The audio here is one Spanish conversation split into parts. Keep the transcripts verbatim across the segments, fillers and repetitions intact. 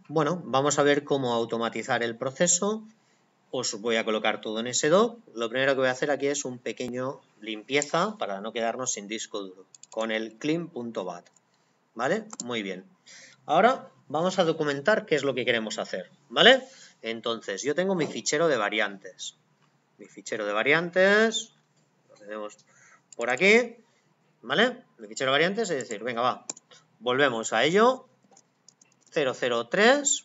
Bueno, vamos a ver cómo automatizar el proceso. Os voy a colocar todo en ese doc. Lo primero que voy a hacer aquí es un pequeño limpieza para no quedarnos sin disco duro con el clean.bat. ¿Vale? Muy bien. Ahora vamos a documentar qué es lo que queremos hacer. ¿Vale? Entonces, yo tengo mi fichero de variantes. Mi fichero de variantes. Lo tenemos por aquí. ¿Vale? Mi fichero de variantes, es decir, venga, va. Volvemos a ello. cero cero tres.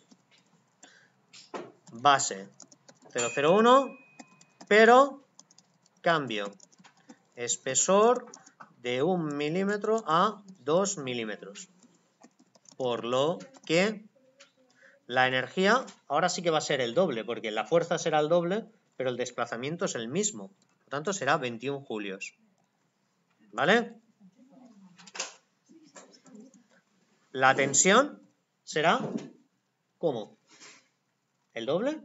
Base cero cero uno, pero cambio espesor de un milímetro a dos milímetros. Por lo que la energía ahora sí que va a ser el doble, porque la fuerza será el doble, pero el desplazamiento es el mismo. Por tanto, será veintiún julios. ¿Vale? La tensión será, ¿cómo? ¿El doble?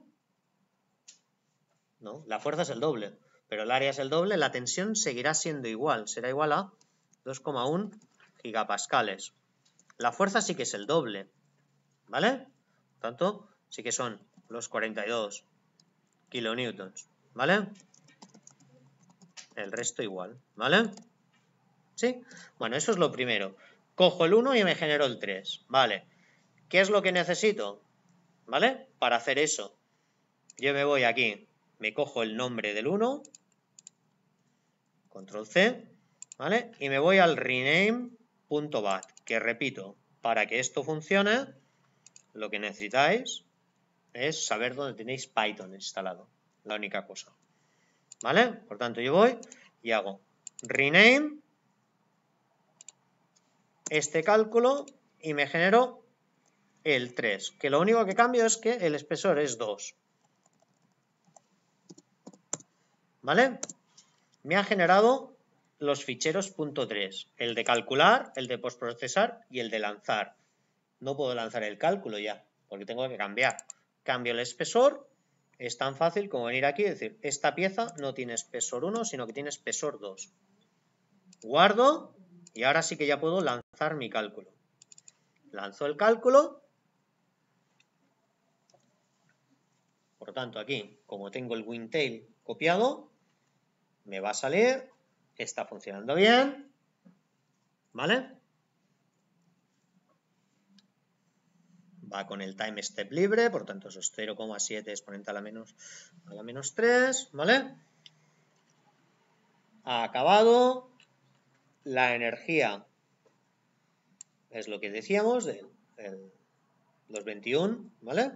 No, la fuerza es el doble, pero el área es el doble, la tensión seguirá siendo igual, será igual a dos coma uno gigapascales. La fuerza sí que es el doble, ¿vale? Por tanto, sí que son los cuarenta y dos kilonewtons, ¿vale? El resto igual, ¿vale? ¿Sí? Bueno, eso es lo primero. Cojo el uno y me genero el tres, ¿vale? ¿Qué es lo que necesito? ¿Vale? Para hacer eso, yo me voy aquí, me cojo el nombre del uno, control C, ¿vale? Y me voy al rename.bat, que repito, para que esto funcione, lo que necesitáis es saber dónde tenéis Python instalado, la única cosa, ¿vale? Por tanto, yo voy y hago rename este cálculo y me genero el tres, que lo único que cambio es que el espesor es dos, ¿vale? Me ha generado los ficheros .tres, el de calcular, el de postprocesar y el de lanzar. No puedo lanzar el cálculo ya, porque tengo que cambiar. Cambio el espesor, es tan fácil como venir aquí y decir, esta pieza no tiene espesor uno, sino que tiene espesor dos. Guardo y ahora sí que ya puedo lanzar mi cálculo. Lanzo el cálculo. Por tanto, aquí, como tengo el WinTail copiado, me va a salir, está funcionando bien, ¿vale? Va con el time step libre, por tanto, eso es cero coma siete exponente a la menos, a la menos tres, ¿vale? Ha acabado. La energía es lo que decíamos, el, el, los veintiuno, ¿vale?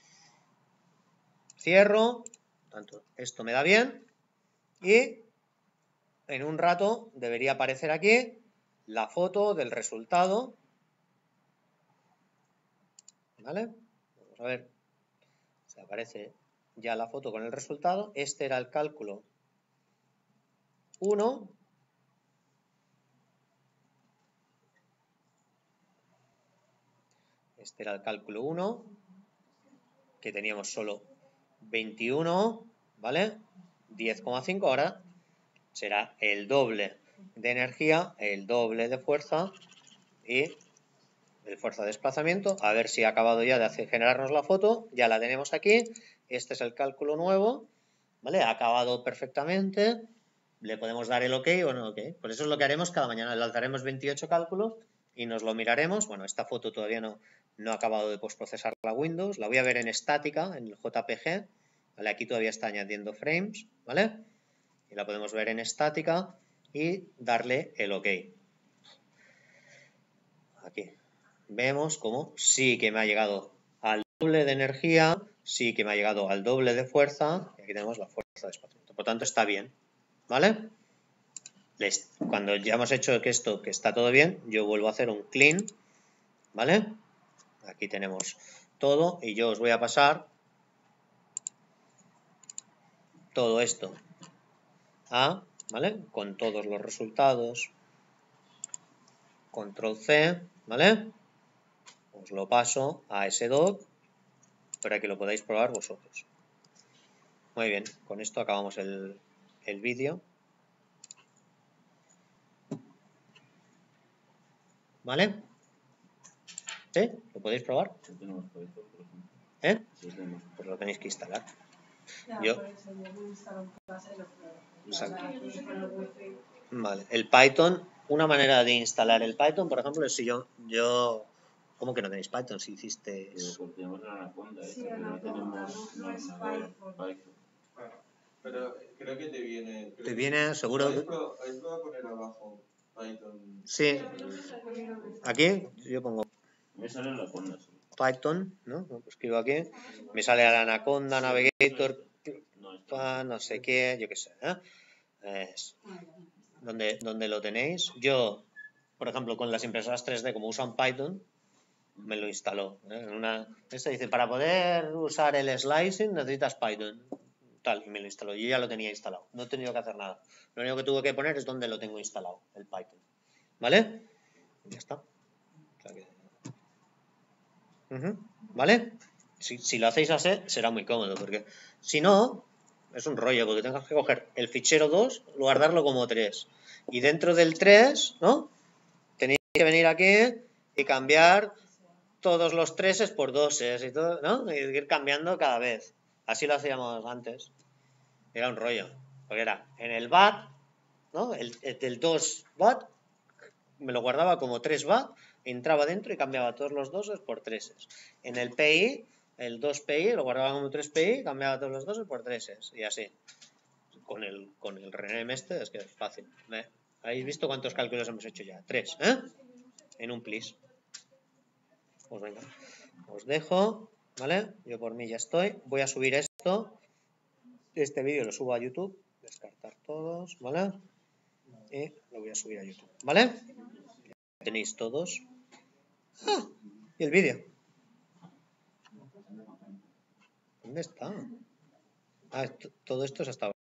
Cierro, tanto esto me da bien y en un rato debería aparecer aquí la foto del resultado, ¿vale? Vamos a ver, se aparece ya la foto con el resultado. Este era el cálculo uno. Este era el cálculo uno, que teníamos solo veintiuno, ¿vale? diez coma cinco, ahora será el doble de energía, el doble de fuerza y el fuerza de desplazamiento. A ver si ha acabado ya de hacer, generarnos la foto. Ya la tenemos aquí. Este es el cálculo nuevo, ¿vale? Ha acabado perfectamente. Le podemos dar el OK o no OK. Pues eso es lo que haremos cada mañana. Lanzaremos veintiocho cálculos y nos lo miraremos. Bueno, esta foto todavía no, no ha acabado de postprocesar la Windows. La voy a ver en estática, en el J P G. ¿Vale? Aquí todavía está añadiendo frames, ¿vale? Y la podemos ver en estática y darle el OK. Aquí vemos como sí que me ha llegado al doble de energía, sí que me ha llegado al doble de fuerza, y aquí tenemos la fuerza de desplazamiento. Por tanto, está bien, ¿vale? Cuando ya hemos hecho que esto, que está todo bien, yo vuelvo a hacer un clean, ¿vale? Aquí tenemos todo y yo os voy a pasar todo esto a, ¿vale? Con todos los resultados, control C, ¿vale? Os lo paso a ese doc para que lo podáis probar vosotros. Muy bien, con esto acabamos el, el vídeo. ¿Vale? ¿Sí? ¿Lo podéis probar? Si tenemos Python, por ejemplo. ¿Eh? Si tenemos. Pues lo tenéis que instalar. Ya, Yo. por eso yo lo instalo en casa y lo pruebo. Exacto. Aquí con el wifi. Vale. El Python, una manera de instalar el Python, por ejemplo, es si yo, yo ¿cómo que no tenéis Python si hiciste? Pero porque tenemos una Anaconda, ¿eh? Sí, Pero no Anaconda, tenemos no, no es navegador Python. Python. Ah, pero creo que te viene. Creo Te que- viene seguro. ¿Habéis probado, habéis probado poner abajo Python? Sí. Aquí yo pongo Me sale la Anaconda, sí. Python, ¿no? Escribo aquí, me sale el Anaconda, Navigator, No, esto pa, no sé qué, yo qué sé, ¿eh? Es donde, donde lo tenéis. Yo, por ejemplo, con las impresoras tres D, como usan Python, me lo instaló. ¿eh? En una, este dice, para poder usar el slicing necesitas Python. Tal, y me lo instaló. Yo ya lo tenía instalado. No he tenido que hacer nada. Lo único que tuve que poner es donde lo tengo instalado, el Python. ¿Vale? Ya está. O sea que... Uh-huh. ¿Vale? Si, si lo hacéis así, será muy cómodo, porque si no, es un rollo, porque tengas que coger el fichero dos, guardarlo como tres. Y dentro del tres, ¿no? Tenéis que venir aquí y cambiar todos los treses por doses y todo, ¿no? Y ir cambiando cada vez. Así lo hacíamos antes. Era un rollo. Porque era en el B A T, ¿no? El, el del dos B A T, me lo guardaba como tres B A T, entraba dentro y cambiaba todos los doses por treses. En el P I, el dos P I, lo guardaba como tres P I, cambiaba todos los doses por treses. Y así. Con el, con el RENAME este es que es fácil. ¿eh? ¿Habéis visto cuántos cálculos hemos hecho ya? Tres, ¿eh? En un plis. Pues venga, os dejo, ¿vale? Yo por mí ya estoy. Voy a subir esto. Este vídeo lo subo a YouTube. Descartar todos, ¿vale? Y lo voy a subir a YouTube, ¿vale? Tenéis todos. ¡Ah! ¿Y el vídeo? ¿Dónde está? Ah, esto, todo esto es hasta ahora.